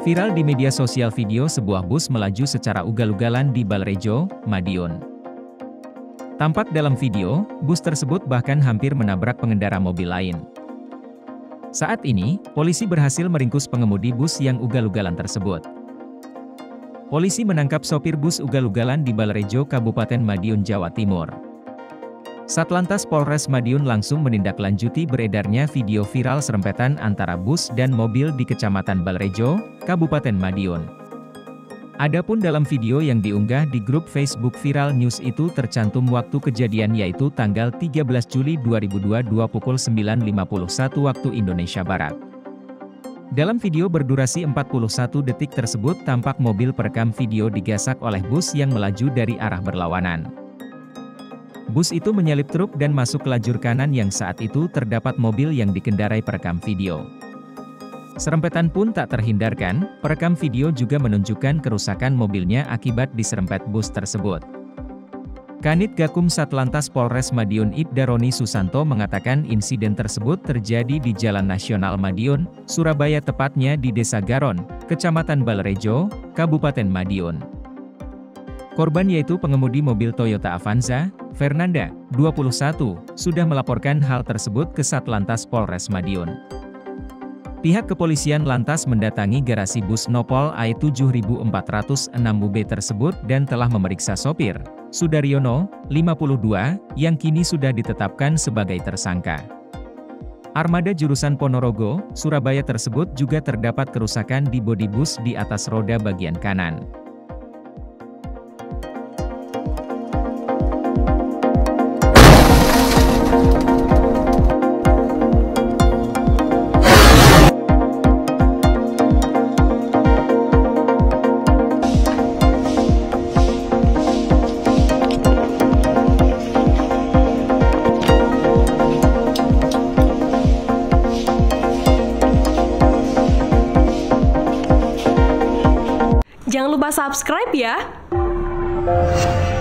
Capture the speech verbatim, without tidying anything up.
Viral di media sosial video sebuah bus melaju secara ugal-ugalan di Balrejo, Madiun. Tampak dalam video, bus tersebut bahkan hampir menabrak pengendara mobil lain. Saat ini, polisi berhasil meringkus pengemudi bus yang ugal-ugalan tersebut. Polisi menangkap sopir bus ugal-ugalan di Balrejo, Kabupaten Madiun, Jawa Timur. Satlantas Polres Madiun langsung menindaklanjuti beredarnya video viral serempetan antara bus dan mobil di Kecamatan Balrejo, Kabupaten Madiun. Adapun dalam video yang diunggah di grup Facebook Viral News itu tercantum waktu kejadian yaitu tanggal tiga belas Juli dua ribu dua puluh dua pukul sembilan lima puluh satu waktu Indonesia Barat. Dalam video berdurasi empat puluh satu detik tersebut tampak mobil perekam video digasak oleh bus yang melaju dari arah berlawanan. Bus itu menyalip truk dan masuk ke lajur kanan yang saat itu terdapat mobil yang dikendarai perekam video. Serempetan pun tak terhindarkan, perekam video juga menunjukkan kerusakan mobilnya akibat diserempet bus tersebut. Kanit Gakum Satlantas Polres Madiun Ibda Roni Susanto mengatakan insiden tersebut terjadi di Jalan Nasional Madiun, Surabaya tepatnya di Desa Garon, Kecamatan Balrejo, Kabupaten Madiun. Korban yaitu pengemudi mobil Toyota Avanza, Fernanda, dua puluh satu, sudah melaporkan hal tersebut ke Satlantas Polres Madiun. Pihak kepolisian lantas mendatangi garasi bus Nopol A E tujuh ribu empat ratus enam U B tersebut dan telah memeriksa sopir, Sudaryono, lima puluh dua, yang kini sudah ditetapkan sebagai tersangka. Armada jurusan Ponorogo, Surabaya tersebut juga terdapat kerusakan di bodi bus di atas roda bagian kanan. Jangan lupa subscribe ya!